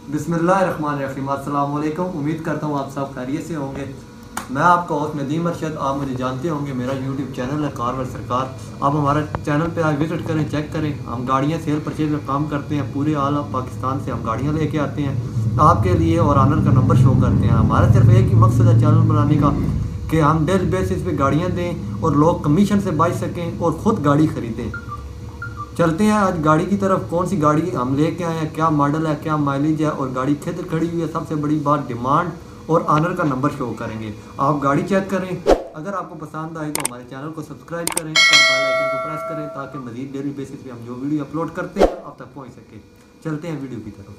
बिस्मिल्लाहिर्रहमानिर्रहीम। अस्सलाम वालेकुम। उम्मीद करता हूँ आप सब खैरियत से होंगे। मैं आपका होस्ट नदीम अरशद, आप मुझे जानते होंगे। मेरा यूट्यूब चैनल है कारवल सरकार। आप हमारा चैनल पे आज विज़िट करें, चेक करें। हम गाड़ियाँ सेल परचेज का काम करते हैं। पूरे आल ऑफ पाकिस्तान से हम गाड़ियाँ लेके आते हैं आपके लिए और ऑनर का नंबर शो करते हैं। हमारा सिर्फ एक ही मकसद है चैनल बनाने का कि हम डेली बेसिस पे गाड़ियाँ दें और लोग कमीशन से बच सकें और ख़ुद गाड़ी ख़रीदें। चलते हैं आज गाड़ी की तरफ। कौन सी गाड़ी हम लेके आए हैं, क्या मॉडल है, क्या माइलेज है और गाड़ी किधर खड़ी हुई है। सबसे बड़ी बात डिमांड और ऑनर का नंबर शो करेंगे। आप गाड़ी चेक करें। अगर आपको पसंद आए तो हमारे चैनल को सब्सक्राइब करें और बेल आइकन को प्रेस करें ताकि मज़ीद डेली बेसिस पे हम जो वीडियो अपलोड करते हैं आप तक पहुंच सके। चलते हैं वीडियो की तरफ।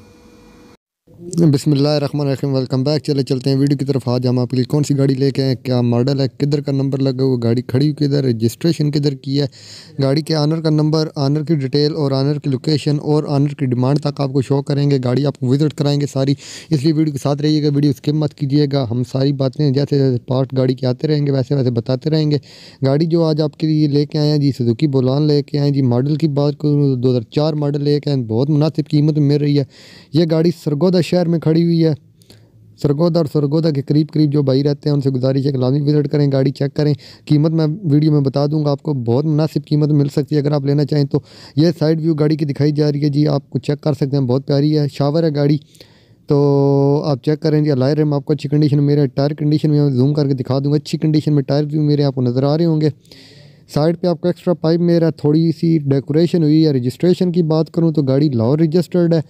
बिस्मिल्लाहिर्रहमानिर्रहीम। Welcome back. चलते हैं वीडियो की तरफ। आज हम आपके लिए कौन सी गाड़ी लेके आए, क्या मॉडल है, किधर का नंबर लगा हुआ, गाड़ी खड़ी किधर, रजिस्ट्रेशन किधर की है, गाड़ी के ऑनर का नंबर, ऑनर की डिटेल और ऑनर की लोकेशन और ऑनर की डिमांड तक आपको शो करेंगे। गाड़ी आपको विजिट कराएंगे सारी, इसलिए वीडियो के साथ रहिएगा। वीडियो स्किप मत कीजिएगा। हम सारी बातें जैसे जैसे पार्ट गाड़ी के आते रहेंगे वैसे वैसे बताते रहेंगे। गाड़ी जो आज आपके लिए लेके आए हैं जी, सुजुकी बोलान लेके आए जी। मॉडल की बात करूँ 2004 मॉडल लेके आए, बहुत मुनासिब कीमत में मिल रही है। ये गाड़ी सरगोदा शहर में खड़ी हुई है। सरगोदा और सरगोदा के करीब करीब जो भाई रहते हैं उनसे गुजारिश है कि लाजमी विजिट करें, गाड़ी चेक करें। कीमत मैं वीडियो में बता दूंगा, आपको बहुत मुनासिब कीमत मिल सकती है अगर आप लेना चाहें तो। ये साइड व्यू गाड़ी की दिखाई जा रही है जी, आपको चेक कर सकते हैं, बहुत प्यारी है। शावर है गाड़ी, तो आप चेक करें जी। अलायर में आपको अच्छी कंडीशन, मेरे टायर कंडीशन में जूम करके दिखा दूंगा। अच्छी कंडीशन में टायर व्यू मेरे आपको नज़र आ रहे होंगे। साइड पे आपको एक्स्ट्रा पाइप मेरा थोड़ी सी डेकोरेशन हुई है। रजिस्ट्रेशन की बात करूँ तो गाड़ी लाहौर रजिस्टर्ड है।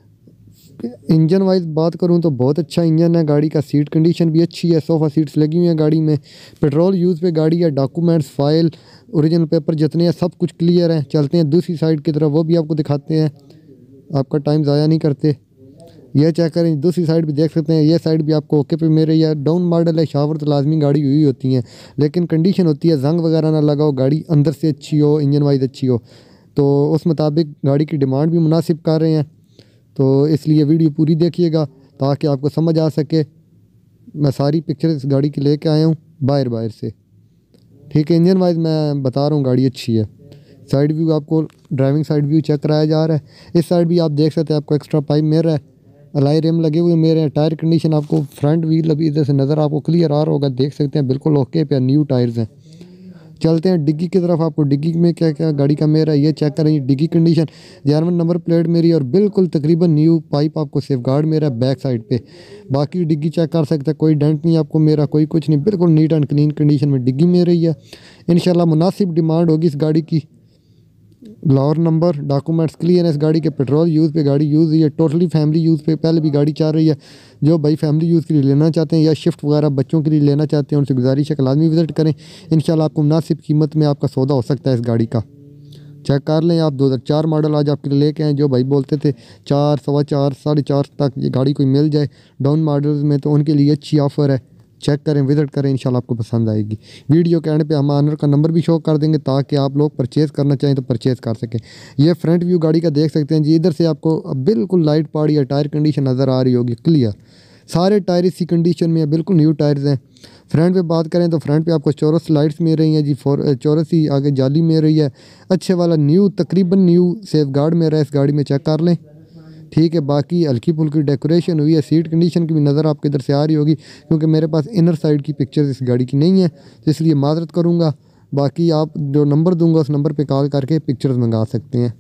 इंजन वाइज बात करूं तो बहुत अच्छा इंजन है गाड़ी का। सीट कंडीशन भी अच्छी है, सोफ़ा सीट्स लगी हुई हैं गाड़ी में। पेट्रोल यूज़ पे गाड़ी है। डॉक्यूमेंट्स, फाइल, ओरिजिनल पेपर जितने हैं सब कुछ क्लियर है। चलते हैं दूसरी साइड की तरफ, वो भी आपको दिखाते हैं, आपका टाइम ज़ाया नहीं करते। ये चेक करें, दूसरी साइड भी देख सकते हैं। ये साइड भी आपको ओके पे मेरे या डाउन मॉडल है। शावर तो लाजमी गाड़ी हुई होती हैं, लेकिन कंडीशन होती है जंग वगैरह ना लगा हो, गाड़ी अंदर से अच्छी हो, इंजन वाइज अच्छी हो, तो उस मुताबिक गाड़ी की डिमांड भी मुनासिब कर रहे हैं। तो इसलिए वीडियो पूरी देखिएगा ताकि आपको समझ आ सके। मैं सारी पिक्चर इस गाड़ी की लेके आया हूँ बाहर बाहर से, ठीक है। इंजन वाइज मैं बता रहा हूँ गाड़ी अच्छी है। साइड व्यू आपको ड्राइविंग साइड व्यू चेक कराया जा रहा है। इस साइड भी आप देख सकते हैं, आपको एक्स्ट्रा पाइप मिरर है, अलाई रिम लगे हुए मेरे हैं। टायर कंडीशन आपको फ्रंट व्हील अभी इधर से नज़र आपको क्लियर आ रहा होगा, देख सकते हैं बिल्कुल ओके पे न्यू टायर्स हैं। चलते हैं डिग्गी की तरफ। आपको डिग्गी में क्या क्या गाड़ी का मेरा ये चेक करें। डिग्गी कंडीशन जर्मन नंबर प्लेट मेरी और बिल्कुल तकरीबन न्यू पाइप आपको सेफ गार्ड मेरा बैक साइड पे। बाकी डिग्गी चेक कर सकते हैं, कोई डेंट नहीं आपको मेरा, कोई कुछ नहीं, बिल्कुल नीट एंड क्लीन कंडीशन में डिग्गी में रही है। इंशाल्लाह मुनासिब डिमांड होगी इस गाड़ी की। लाहौर नंबर, डॉक्यूमेंट्स क्लियर है इस गाड़ी के। पेट्रोल यूज़ पे गाड़ी यूज़ हुई है, टोटली फैमिली यूज़ पे पहले भी गाड़ी चल रही है। जो भाई फैमिली यूज़ के लिए लेना चाहते हैं या शिफ्ट वगैरह बच्चों के लिए लेना चाहते हैं उनसे गुजारिश है कि लाजमी विज़िट करें। इंशाल्लाह आपको मुनासिब कीमत में आपका सौदा हो सकता है इस गाड़ी का। चेक कर लें आप। 2004 मॉडल आज आपके लिए लेके आए। जो भाई बोलते थे 4, सवा 4, 4.5 तक ये गाड़ी कोई मिल जाए डाउन मॉडल्स में, तो उनके लिए अच्छी ऑफ़र है। चेक करें, विज़िट करें, इंशाल्लाह आपको पसंद आएगी। वीडियो के एंड पे हम ऑनर का नंबर भी शो कर देंगे ताकि आप लोग परचेज़ करना चाहें तो परचेज़ कर सकें। ये फ्रंट व्यू गाड़ी का देख सकते हैं जी। इधर से आपको बिल्कुल लाइट पड़ी है, टायर कंडीशन नज़र आ रही होगी क्लियर। सारे टायर इसी कंडीशन में है, बिल्कुल न्यू टायर्स हैं। फ्रंट पे बात करें तो फ्रंट पे आपको चौरस लाइट्स मिल रही हैं जी, चौरस ही आगे जाली मिल रही है। अच्छे वाला न्यू, तकरीबन न्यू सेफ गार्ड में रहा है इस गाड़ी में, चेक कर लें, ठीक है। बाकी हल्की फुल्की डेकोरेशन हुई है। सीट कंडीशन की भी नज़र आपके इधर से आ रही होगी, क्योंकि मेरे पास इनर साइड की पिक्चर्स इस गाड़ी की नहीं है, तो इसलिए माजरत करूँगा। बाकी आप जो नंबर दूंगा उस नंबर पे कॉल करके पिक्चर्स मंगा सकते हैं।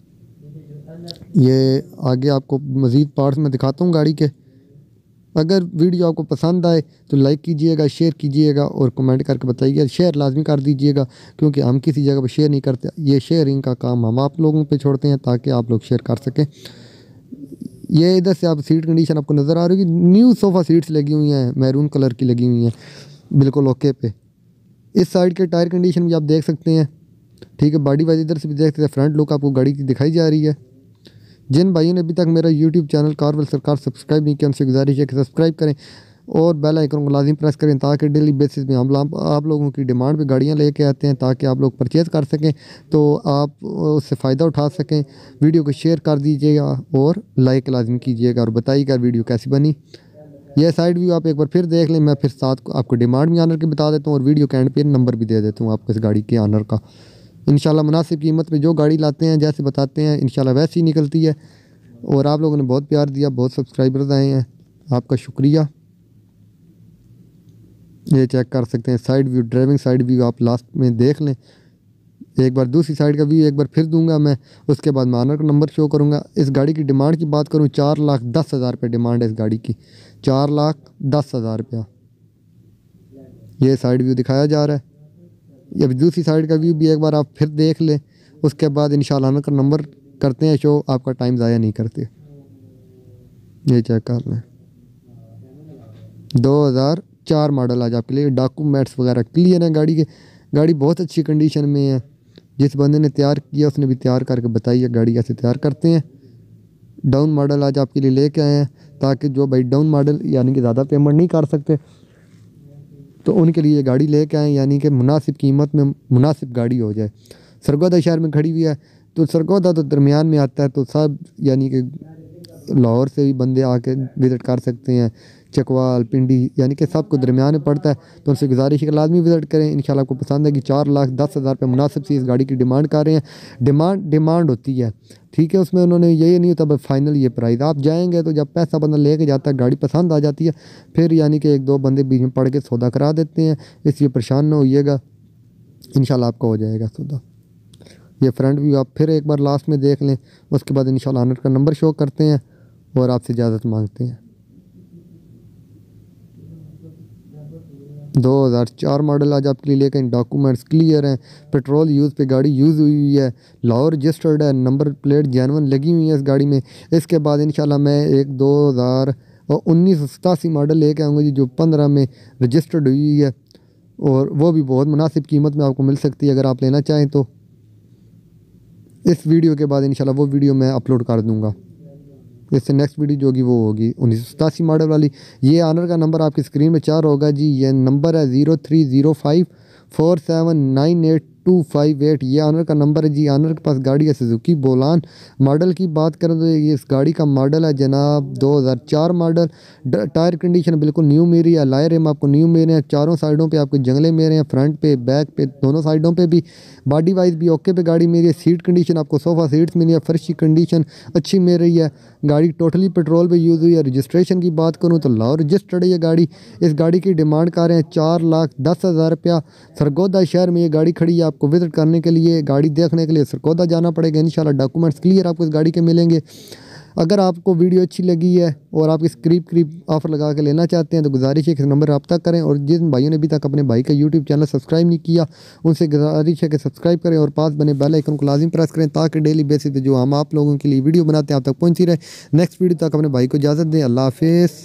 ये आगे आपको मज़ीद पार्ट्स में दिखाता हूँ गाड़ी के। अगर वीडियो आपको पसंद आए तो लाइक कीजिएगा, शेयर कीजिएगा और कमेंट करके बताइएगा। शेयर लाजमी कर दीजिएगा, क्योंकि हम किसी जगह पर शेयर नहीं करते। ये शेयरिंग का काम हम आप लोगों पे छोड़ते हैं ताकि आप लोग शेयर कर सकें। ये इधर से आप सीट कंडीशन आपको नज़र आ रही है, न्यू सोफ़ा सीट्स लगी हुई हैं, मैरून कलर की लगी हुई हैं, बिल्कुल ओके पे। इस साइड के टायर कंडीशन भी आप देख सकते हैं, ठीक है। बॉडी वाइज इधर से भी देख सकते हैं। फ्रंट लुक आपको गाड़ी की दिखाई जा रही है। जिन भाइयों ने अभी तक मेरा यूट्यूब चैनल कारवल सरकार सब्सक्राइब नहीं किया उनसे गुजारिश है कि सब्सक्राइब करें और बेल आइकन को लाजिम प्रेस करें ताकि डेली बेसिस में हम आप लोगों की डिमांड पे गाड़ियां लेके आते हैं ताकि आप लोग परचेज़ कर सकें, तो आप उससे फ़ायदा उठा सकें। वीडियो को शेयर कर दीजिएगा और लाइक लाजिम कीजिएगा और बताइएगा वीडियो कैसी बनी। यह साइड व्यू आप एक बार फिर देख लें। मैं फिर साथ को आपको डिमांड भी ऑनर की बता देता हूँ और वीडियो के एंड पे नंबर भी दे देता हूँ आपको इस गाड़ी के ऑनर का। इंशाल्लाह मुनासिब कीमत पे जो गाड़ी लाते हैं जैसे बताते हैं इंशाल्लाह वैसी ही निकलती है। और आप लोगों ने बहुत प्यार दिया, बहुत सब्सक्राइबर्स आए हैं, आपका शुक्रिया। ये चेक कर सकते हैं side view, driving side view आप लास्ट में देख लें। एक बार दूसरी साइड का व्यू एक बार फिर दूंगा मैं, उसके बाद मैं ऑनर का नंबर शो करूंगा। इस गाड़ी की डिमांड की बात करूं 4,10,000 रुपये डिमांड है इस गाड़ी की, 4,10,000 रुपया। ये साइड व्यू दिखाया जा रहा है। ये दूसरी साइड का व्यू भी एक बार आप फिर देख लें, उसके बाद इंशाल्लाह ऑनर का नंबर करते हैं शो, आपका टाइम ज़ाया नहीं करते। ये चेक कर लें, 2004 मॉडल आज आपके लिए, डॉक्यूमेंट्स वगैरह क्लियर हैं गाड़ी के। गाड़ी बहुत अच्छी कंडीशन में है। जिस बंदे ने तैयार किया उसने भी तैयार करके बताई है गाड़ी कैसे तैयार करते हैं। डाउन मॉडल आज आपके लिए लेके आए हैं, ताकि जो भाई डाउन मॉडल यानी कि ज़्यादा पेमेंट नहीं कर सकते तो उनके लिए गाड़ी लेके आए, यानी कि मुनासिब कीमत में मुनासिब गाड़ी हो जाए। सरगोदा शहर में खड़ी हुई है, तो सरगोदा तो दरमियान में आता है, तो सब यानी कि लाहौर से भी बंदे आके विज़िट कर सकते हैं, चकवाल पिंडी यानी कि सब को दरमियान में पड़ता है। तो उनसे गुजारिश है कि लाजमी विज़िट करें, इंशाल्लाह आपको पसंद है। कि 4,10,000 रुपये मुनासिब सी इस गाड़ी की डिमांड कर रहे हैं। डिमांड होती है, ठीक है, उसमें उन्होंने ये नहीं होता फाइनल ये प्राइस। आप जाएंगे तो जब पैसा बंदा लेके जाता है, गाड़ी पसंद आ जाती है, फिर यानी कि एक दो बंदे बीच में पड़ के सौदा करा देते हैं, इसलिए परेशान ना होइएगा, इंशाल्लाह आपका हो जाएगा सौदा। ये फ्रंट व्यू आप फिर एक बार लास्ट में देख लें, उसके बाद इंशाल्लाह ऑनर का नंबर शो करते हैं और आपसे इजाज़त मांगते हैं। 2004 मॉडल आज आपके लिए लेकर, डॉक्यूमेंट्स क्लियर हैं, पेट्रोल यूज़ पे गाड़ी यूज़ हुई है, लाहौर रजिस्टर्ड है, नंबर प्लेट जेनवन लगी हुई है इस गाड़ी में। इसके बाद इंशाल्लाह मैं एक 2019 मॉडल लेके आऊँगा जी, जो 15 में रजिस्टर्ड हुई है, और वो भी बहुत मुनासिब कीमत में आपको मिल सकती है अगर आप लेना चाहें तो। इस वीडियो के बाद इंशाल्लाह वो वीडियो मैं अपलोड कर दूँगा। इससे नेक्स्ट वीडियो जो होगी वो होगी 1987 मॉडल वाली। ये ऑनर का नंबर आपकी स्क्रीन में 4 होगा जी। ये नंबर है 030547982558। ये ऑनर का नंबर है जी। ऑनर के पास गाड़ी है सुजुकी बोलान। मॉडल की बात करें तो ये इस गाड़ी का मॉडल है जनाब 2004 मॉडल। टायर कंडीशन बिल्कुल न्यू मेरी है। लायर रिम आपको न्यू मेरे हैं, चारों साइडों पे आपको जंगले मेरे हैं, फ्रंट पे बैक पे दोनों साइडों पे भी। बॉडी वाइज भी ओके पे गाड़ी मेरी है। सीट कंडीशन आपको सोफ़ा सीट्स मिली है, फर्श की कंडीशन अच्छी मिल रही है। गाड़ी टोटली पेट्रोल पे यूज़ हुई है। रजिस्ट्रेशन की बात करूँ तो लाहौर रजिस्टर्ड है ये गाड़ी। इस गाड़ी की डिमांड कर रहे हैं 4,10,000 रुपया। सरगोदा शहर में ये गाड़ी खड़ी है। आपको विज़िट करने के लिए, गाड़ी देखने के लिए सरगोदा जाना पड़ेगा। इंशाल्लाह डॉक्यूमेंट्स क्लियर आपको इस गाड़ी के मिलेंगे। अगर आपको वीडियो अच्छी लगी है और आप इस करीब ऑफ़र लगा के लेना चाहते हैं तो गुजारिश है कि नंबर रब्ता करें। और जिन भाइयों ने अभी तक अपने भाई का यूट्यूब चैनल सब्सक्राइब नहीं किया उनसे गुजारिश है कि सब्सक्राइब करें और पास बने बेल आइकन को लाजिम प्रेस करें, ताकि डेली बेसिस पे जो हम आप लोगों के लिए वीडियो बनाते हैं आप तक पहुँची रहे। नेक्स्ट वीडियो तक अपने भाई को इजाज़त दें। अल्लाह हाफिज़।